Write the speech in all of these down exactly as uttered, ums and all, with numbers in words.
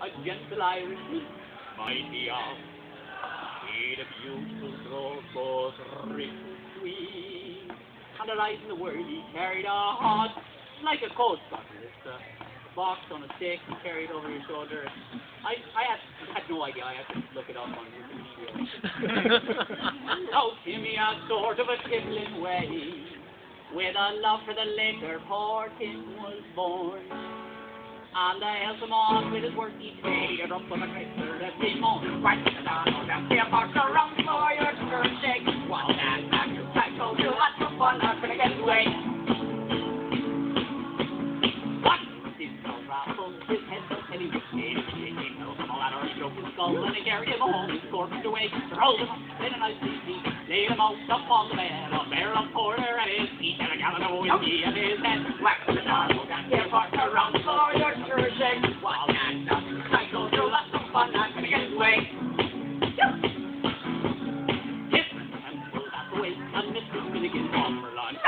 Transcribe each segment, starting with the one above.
a gentle Irishman might be off. He'd a beautiful throat, both rich and sweet, and a light in the world he carried a heart like a coat bottle. It's a box on a stick he carried over his shoulder. I I had, had no idea. I had to look it up on Wikipedia. Oh, Timmy, a sort of a tippling way, with a love for the liquor, poor Tim was born. And I help him on with his work each day. You're up on the crater every morning. Right to the down, oh, down, stay apart, around for your skirt shake. While that back to back, so do lots of fun, not gonna get away. What? This old raffle, his head so heavy, his head is shaking. He'll come all out of his broken skull, and they carry him home, his corpse away. Roll him up, in a nice easy, laid him out up on the bed. A barrel of porter at his feet, and a gallon of whiskey at his head. Whack to the down, oh, down, stay apart, around for your shake. While that doctor cycles through lots of fun, not gonna get away. Yes, and pulled out the way, and Mister Finnegan off for lunch.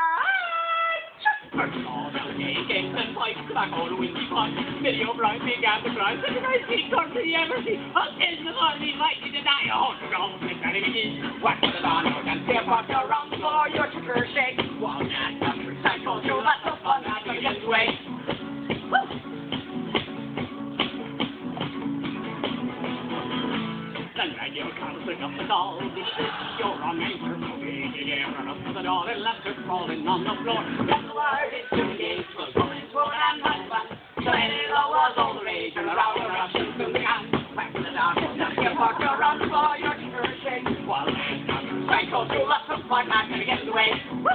First of all, down cake, eggs and pipes, tobacco, the windy punch. Billy O'Brien began to cry, such a nice big country you ever see. I'll tell the morning, mighty to die, a hundred dollars, and that it is. Whack to the dawn, and stay apart around for your sugar shake. While that doctor cycles through lots of fun, not gonna get away. Then rang your counselling up the doll. This is your wrong answer. Again, run up to the door and left her crawling on the floor. Then the word is to engage was woman, woman, and husband. So any law was all the rage, and around the Russian soon began. Back to the down, down your park, around for your sugar shake. While the doctor cycles through lots of fun, not gonna get away. Woo!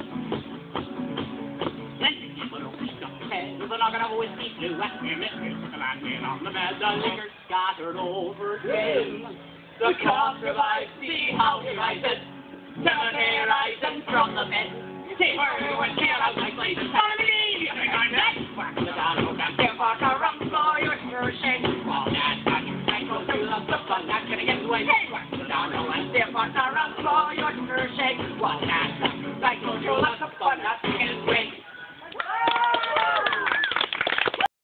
The noggin of whiskey flew at him, it took a landing on the bed, the liquor scattered over him. The cops revived, see how he rides it, down there rise and from the bed. See where you went here out like blazes, tell me leave, you think I'm dead? Whack the down, oh, down, step out, around for your sure shake. All that back, I go through lots of fun, not gonna get away. Whack the down, oh, and step out, around for your sure shake. All that